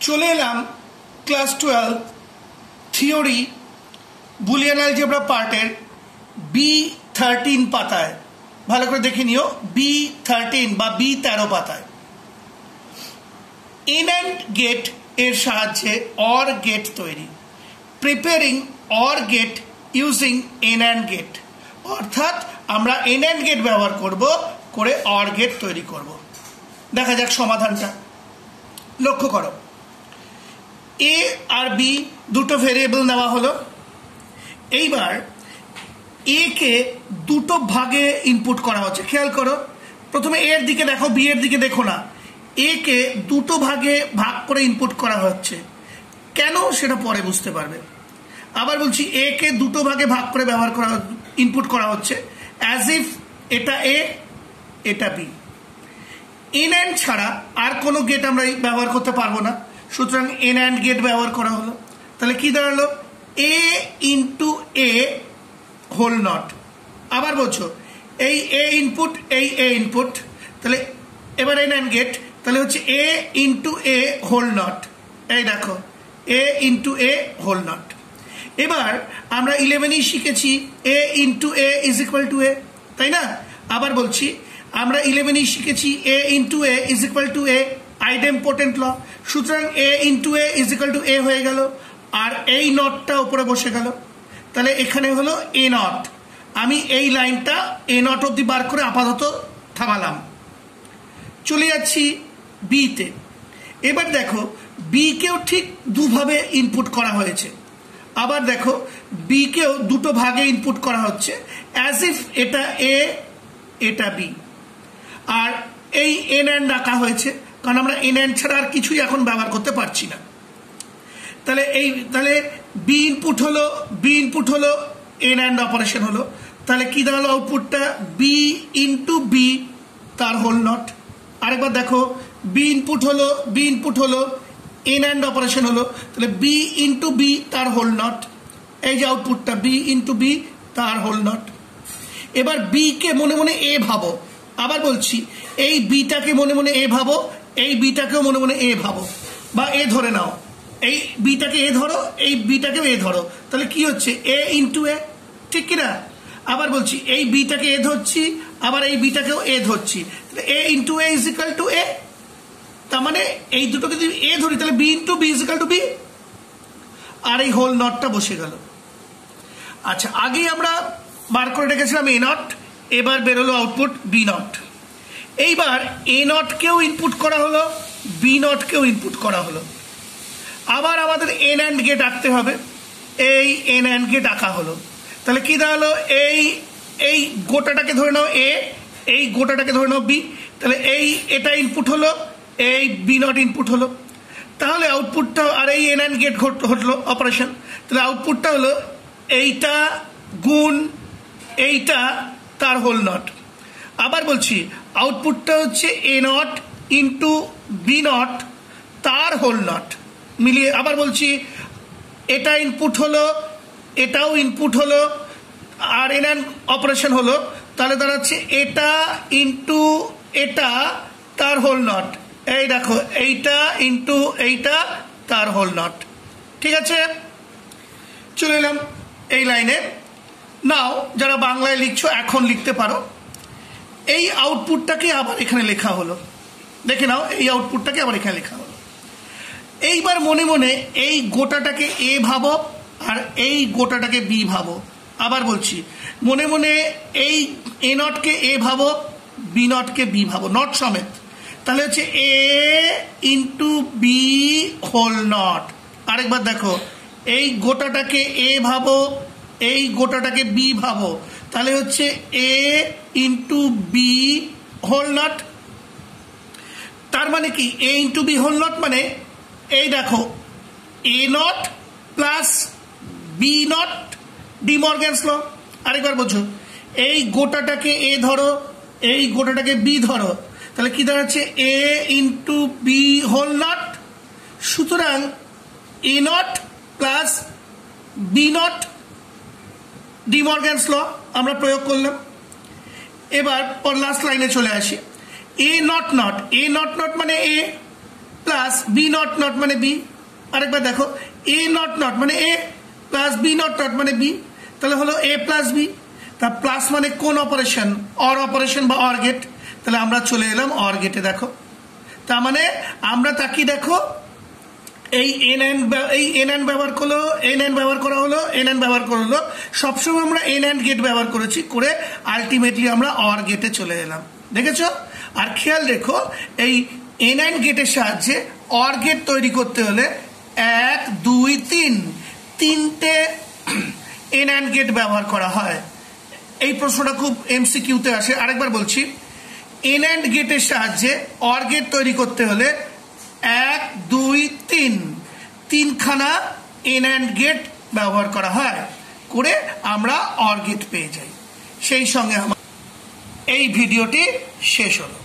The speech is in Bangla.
চলে এলাম ক্লাস 12 থিওরি বুলিয়ান অ্যালজেব্রা পার্টের B13 পাতায় ভালো করে দেখে নিও। B13 বা B13 পাতায় এন্ড গেট এর সাহায্যে অর গেট তৈরি, preparing or gate using and gate, অর্থাৎ আমরা এন্ড গেট ব্যবহার করে অর গেট তৈরি করব। দেখা যাক সমাধানটা। লক্ষ্য করো, এ আর বি দুটো ভেরিয়েবল নেওয়া হলো। এইবার এ কে দুটো ভাগে ইনপুট করা হচ্ছে। খেয়াল করো, প্রথমে এর দিকে দেখো, বি এর দিকে দেখো না। এ কে দুটো ভাগে ভাগ করে ইনপুট করা হচ্ছে, কেন সেটা পরে বুঝতে পারবে। আবার বলছি, এ কে দুটো ভাগে ভাগ করে ইনপুট করা হচ্ছে অ্যাজ ইফ এটা এ এটা বি। এন্ড ছাড়া আর কোনো গেট আমরা ব্যবহার করতে পারবো না, সুতরাং এন্ড গেট ব্যবহার করা হলো। তাহলে কি দাঁড়ালো? A into A whole not. আবার বলছো, এই এ ইনপুট, এই এ ইনপুট, তাহলে এবার এন্ড গেট, তাহলে হচ্ছে A into A whole not. এই দেখো, A into A whole not. এবার আমরা 11 শিখেছি A into A is equal to A, তাই না? আবার বলছি, আমরা 11 শিখেছি A into A is equal to A, idempotent law. সুতরাং A into A is equal to A হয়ে গেল, আর এই নটটা উপরে বসে গেল। তাহলে এখানে হলো এ নট। আমি এই লাইনটা এ নট অব্দি বার করে আপাতত থামালাম। চলে যাচ্ছি বিতে। এবার দেখো, বি কেও ঠিক দুভাবে ইনপুট করা হয়েছে। আবার দেখো, বি কেও দুটো ভাগে ইনপুট করা হচ্ছে অ্যাজ ইফ এটা এ এটা বি। আর এই এন্ড রাখা হয়েছে কারণ আমরা এন্ড ছাড়া আর কিছুই এখন ব্যবহার করতে পারছি না। তাহলে বি ইনপুট হলো এন্ড অপারেশন হলো। তাহলে কি দাঁড়ালো আউটপুটটা? বি ইন্টু বি তার হোল নট। আরেকবার দেখো, বি ইনপুট হলো এন্ড অপারেশন হলো, তাহলে বি ইন্টু বি তার হোল নট। এই যে আউটপুটটা, বি ইন্টু বি তার হোল নট। এবার বি কে মনে মনে এ ভাবো। আবার বলছি, এই বিটাকে মনে মনে এ ভাবো, এই বিটাকেও মনে মনে এ ভাবো, বা এ ধরে নাও। এই বিটাকে এ ধরো, এই বিটাকেও এ ধরো। তাহলে কি হচ্ছে? এ ইন্টু এ, ঠিক কিনা? আবার বলছি, এই বিটাকে এ ধরছি, আবার এই বিটাকেও এ ধরছি, তাহলে A into A is equal to A. তার মানে এই দুটোকে যদি এ ধরি, তাহলে B into B is equal to B, আর এই হোল নটটা বসে গেল। আচ্ছা, আগেই আমরা বার করে রেখেছিলাম এ নট, এবার বেরোলো আউটপুট বি নট। এইবার এ নট কেও ইনপুট করা হলো, বি নট কেও ইনপুট করা হলো। আবার আমাদের এন্ড গেট আঁকতে হবে, এই এন্ড গেট আঁকা হলো। তাহলে কি দাঁড়ালো? এই গোটাটাকে ধরে নাও এ, এই গোটাটাকে ধরে নাও বি। তাহলে এটা ইনপুট হলো, এই বি নট ইনপুট হলো। তাহলে আউটপুটটা, আর এই এন্ড গেট ঘটলো অপারেশন, তাহলে আউটপুটটা হলো এইটা গুণ এইটা তার হোল নট। আবার বলছি, আউটপুটটা হচ্ছে A not into B not তার হোল নট মিলিয়ে। আবার বলছি, এটা ইনপুট হলো, এটাও ইনপুট হলো, আর এন্ড অপারেশন হলো। তাহলে দাঁড়াচ্ছে এটা ইন্টু এটা তার হোল নট। এই দেখো, এইটা ইন্টু এইটা তার হোল নট। ঠিক আছে, চলে এলাম এই লাইনে। নাও যারা বাংলায় লিখছো এখন লিখতে পারো। এই আউটপুটটাকে আবার এখানে লেখা হলো, দেখে নাও, এই আউটপুটটাকে আবার এখানে লেখা হলো। এইবার মনে মনে এই গোটাটাকে এ ভাবো, আর এই গোটাটাকে বি ভাবো। আবার বলছি, মনে মনে এই এ নটকে এ ভাবো, বি নটকে বি ভাবো, নট সমেত। তাহলে হচ্ছে A into B whole not. আরেকবার দেখো, এই গোটাটাকে এ ভাবো, এই গোটাটাকে বি ভাবো, তাহলে হচ্ছে A into B whole not. তার মানে কি? A into B whole not মানে এই দেখো, A not plus B not, De Morgan's law. আরেকবার বোঝো, এই গোটাটাকে এ ধরো, এই গোটাটাকে বি ধরো, তাহলে কি দাঁড়াচ্ছে? A into B whole not. সুতরাং A not plus B not, De Morgan's law আমরা প্রয়োগ করলাম। এবার লাস্ট লাইনে চলে আসি, A not not, A not not মানে A plus B not not মানে বি, আরেকবার দেখো এ নট নট মানে A plus B not not মানে বি, তাহলে হলো এ প্লাস বি। তা প্লাস মানে কোন অপারেশন? অর অপারেশন বা অর গেট। তাহলে আমরা চলে এলাম অর গেটে। দেখো তার মানে আমরা তাকি দেখো এই এন অ্যান্ড ব্যবহার করলো, এন অ্যান্ড ব্যবহার করা হলো, এন অ্যান্ড ব্যবহার করা হলো, সবসময় আমরা এন অ্যান্ড গেট ব্যবহার করেছি, করে আলটিমেটলি আমরা অর গেটে চলে এলাম। দেখেছো? আর খেয়াল রেখো এই এন অ্যান্ড গেটের সাহায্যে অর গেট তৈরি করতে হলে 1 2 3 তিনটে এন অ্যান্ড গেট ব্যবহার করা হয়। এই প্রশ্নটা খুব এমসিকিউতে আসে। আরেকবার বলছি, এন অ্যান্ড গেটের সাহায্যে অর গেট তৈরি করতে হলে 1 2 3 তিনখানা এন অ্যান্ড গেট ব্যবহার করা হয়, করে আমরা অর গেট পেয়ে যাই। সেই সঙ্গে আমার এই ভিডিওটি শেষ হলো।